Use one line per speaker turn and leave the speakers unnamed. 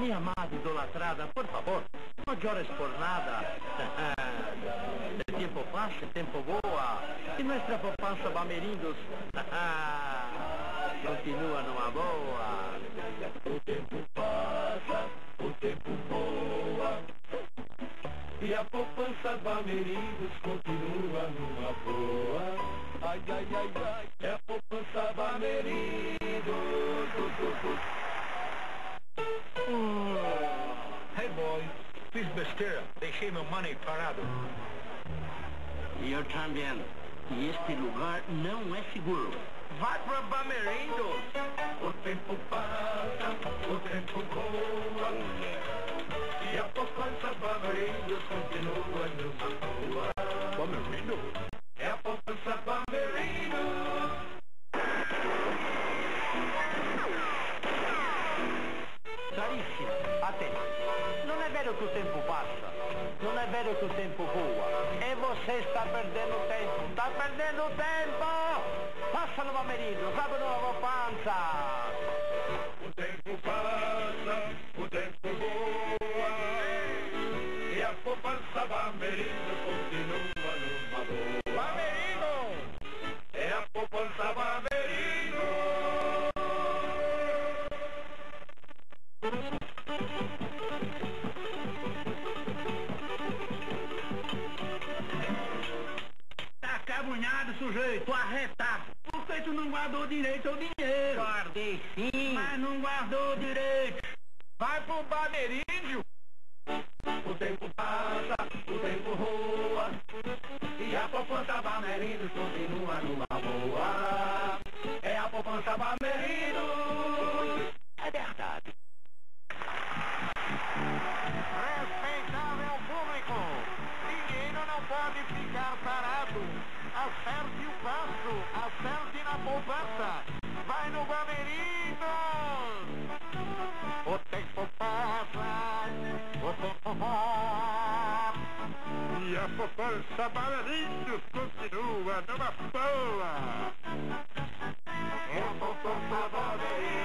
Minha amada idolatrada, por favor, não chores por nada. El tiempo pasa, el tiempo voa, e nuestra poupança Bamerindos continua numa boa.
O tempo passa, o tempo voa, e a poupança Bamerindos continua numa boa. Ai, ai, ai, ai, é a poupança Bamerindos.
Hey boy, fiz besteira, deixei meu money parado.
E eu também. E este lugar não é seguro. Vai pra Bamerindos!
O tempo passa, o tempo voa, e a poupança Bamerindos continua numa boa.
Bamerindos?
É a poupança Bamerindos.
Caríssimo, até. Não é vero que o tempo passa. Não é vero que o tempo voa. E você está perdendo tempo. Está perdendo tempo! Passa no Bamerindos, abre uma poupança.
O tempo passa, o tempo voa, e a poupança Bamerindos continua numa boa.
Bamerindos!
É a poupança Bamerindos.
Tá acabunhado, sujeito, arretado. Por que tu não guardou direito o dinheiro? Guardei sim. Mas não guardou direito.
Vai pro Bamerindio!
O tempo passa, o tempo voa, e a poupança Bamerindos continua numa boa. É a poupança Bamerindos.
É verdade.
Respeitável público, dinheiro não pode ficar parado. Acerte o passo, acerte na poupança. Vai no Bamerindos! O tempo passa, o tempo voa,
E a poupança Bamerindos continua numa boa!
É a poupança Bamerindos.